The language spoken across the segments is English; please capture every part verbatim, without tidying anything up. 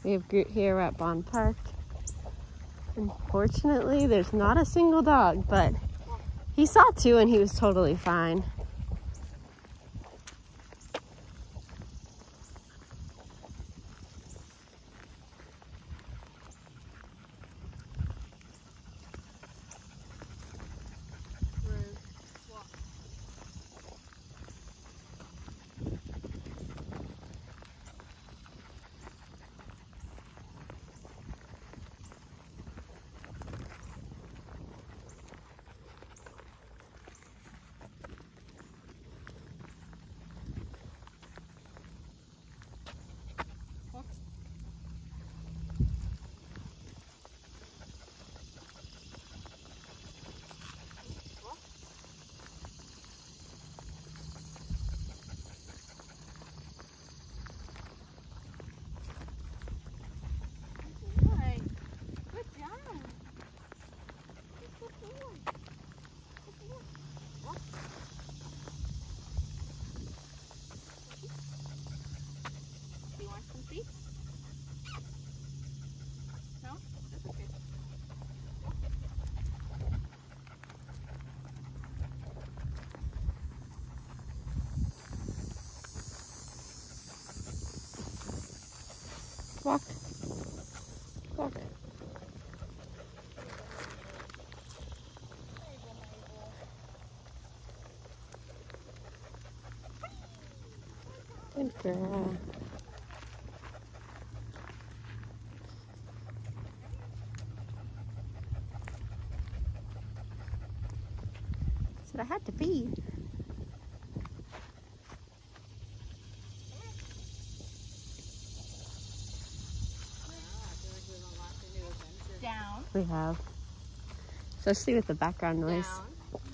We have Groot here at Bond Park. Unfortunately, there's not a single dog, but he saw two and he was totally fine. Walk. Walk. Good girl. Said I had to pee. Down. We have. Especially with the background noise. Down.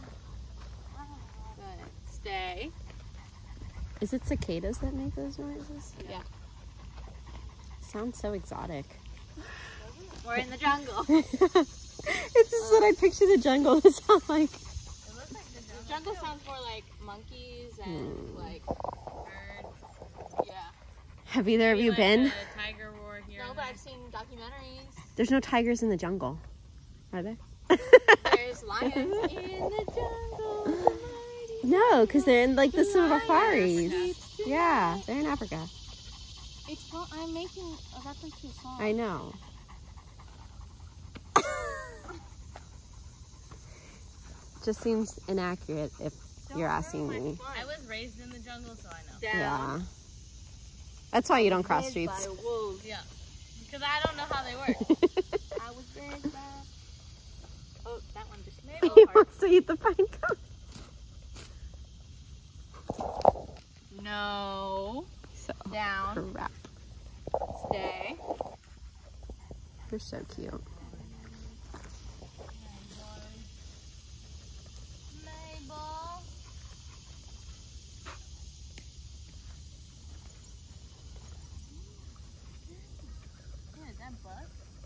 Good. Stay. Is it cicadas that make those noises? Yeah. Sounds so exotic. We're in the jungle. It's just what I picture the jungle to sound like. It looks like the jungle. The jungle sounds more like monkeys and mm. like birds. Yeah. Have either Maybe of you like been? A tiger roar here. No, but I've seen documentaries. There's no tigers in the jungle, are there? There's lions in the jungle. No, because they're in like the Lions. safaris. Yeah, they're in Africa. It's fun. I'm making a reference to a song. I know. Just seems inaccurate if Don't you're asking me. I was raised in the jungle, so I know. Down. Yeah. That's why you don't cross raised streets. By wolves. Yeah. Because I don't know how they work. I was raised by... Oh, that one just made He wants to eat the pine cone. No. So, down. Crap. Stay. You're so cute. Mabel. Yeah, is that buck?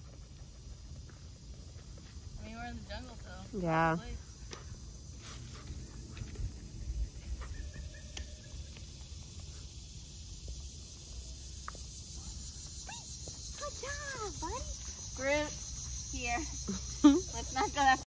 I mean, we're in the jungle, so. Yeah. Probably. Groot, here. Let's not go that